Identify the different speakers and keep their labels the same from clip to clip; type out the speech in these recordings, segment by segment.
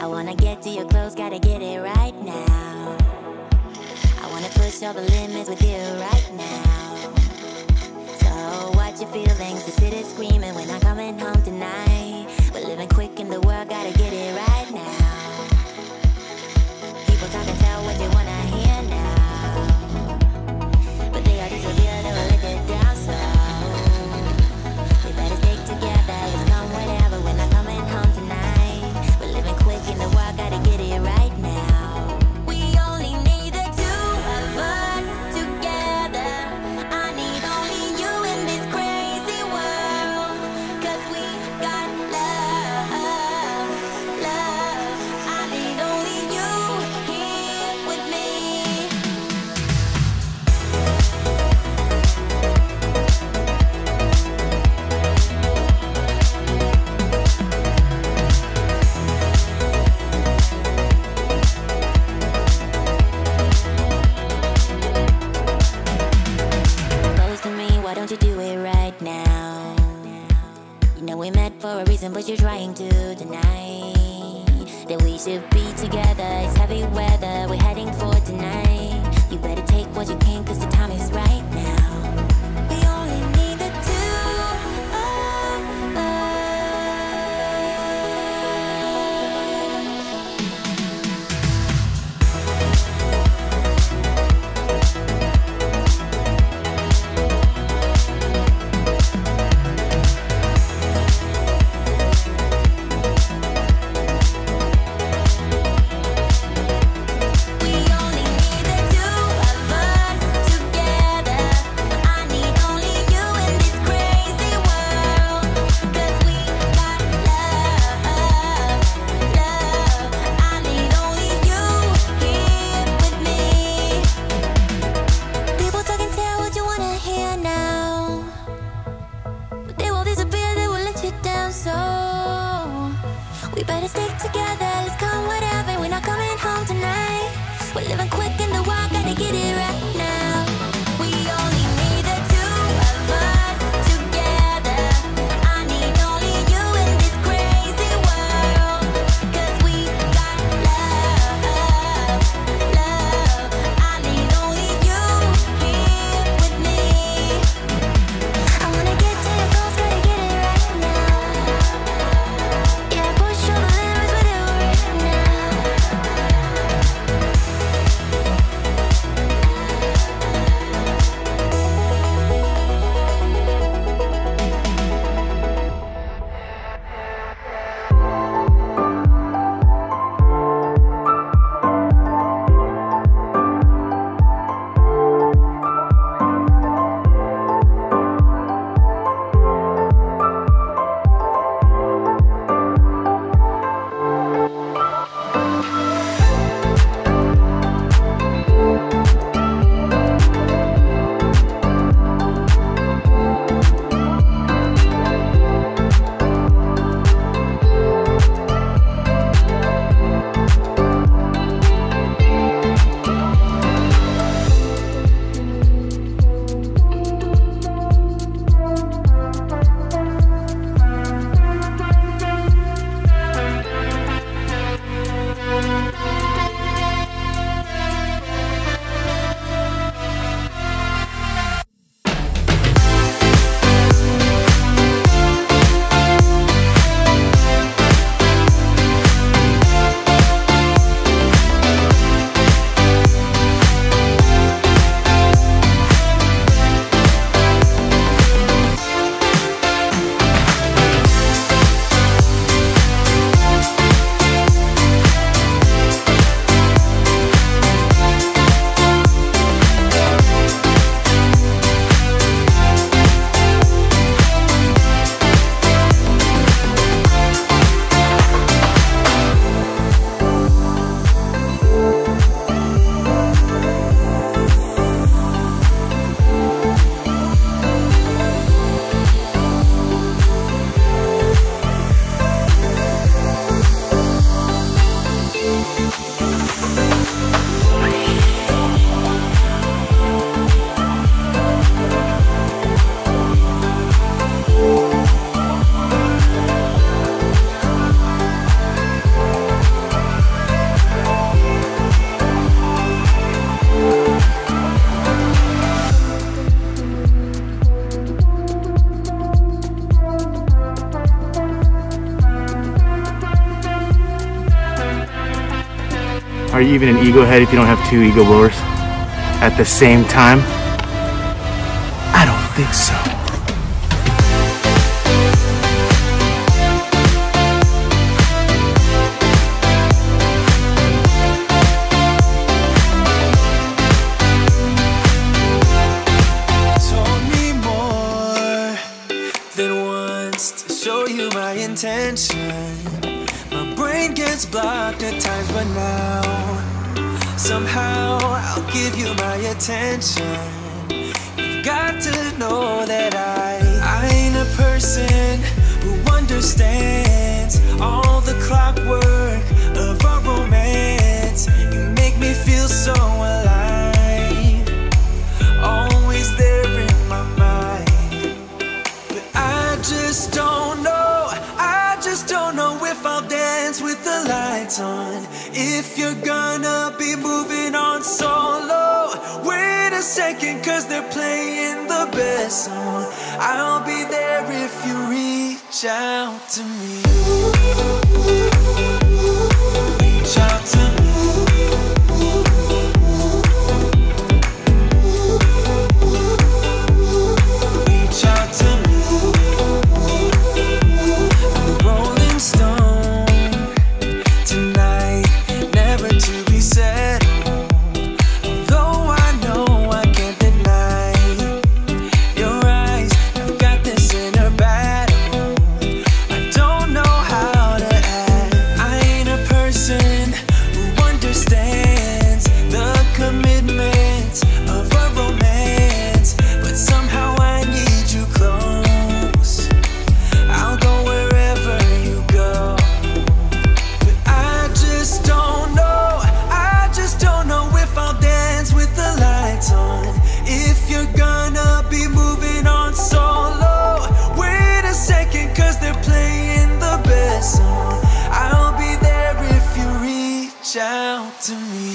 Speaker 1: I wanna get to your clothes, gotta get it right now. I wanna push all the limits with you right now. So watch your feelings, the city's screaming, we're not coming home tonight. We're living quick in the world, gotta get it right now. People talk and tell what you wanna hear now, but they all disappear, they will let it down slow. We better stick together, let's come whenever, we're not coming home tonight. We're living quick in the world, gotta get it right now. We only need the two of us together. I need only you in this crazy world, 'cause we got love, love. I need only you here with me. Close to me, why don't you do it right now? You know we met for a reason, but you're trying to deny that we should be together. It's heavy weather, we're heading for tonight. You better take what you can, 'cause the time is right now. We only need the two of us. We only need the two of us together. I need only you in this crazy world, 'cause we got love, love. I need only you here with me. People talk and tell what you wanna hear now, but they will disappear, they will let you down. So we better stick together, let's come whatever, we're not coming home tonight. We're living quick in the world, gotta get it right now. We only need the two of us together. I need only you in this crazy world, 'cause we got love, love. I need only you here with me. I wanna get to your goals, gotta get it right now. Yeah, push all the limits with you right now.
Speaker 2: Are you even an ego head if you don't have two ego blowers at the same time? I don't think so.
Speaker 3: Show you my intention. My brain gets blocked at times, but now somehow I'll give you my attention. You've got to know that I ain't a person who understands all the clockwork of our romance. You make me feel so alive, always there in my mind. But I just don't know if I'll dance with the lights on. If you're gonna be moving on solo, wait a second, cause they're playing the best song. I'll be there if you reach out to me. Reach out to me. Out to me.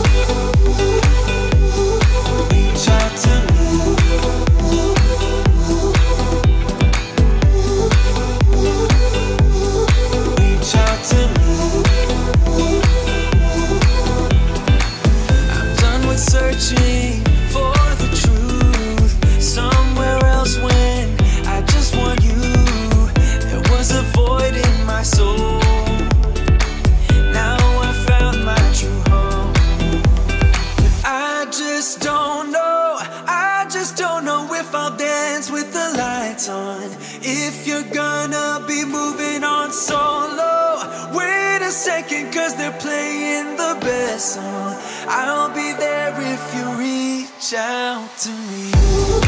Speaker 3: Reach out to me. Reach out to me. I'm done with searching for the truth somewhere else when I just want you. There was a void in my soul. If I'll dance with the lights on. If you're gonna be moving on solo, wait a second, cause they're playing the best song. I'll be there if you reach out to me.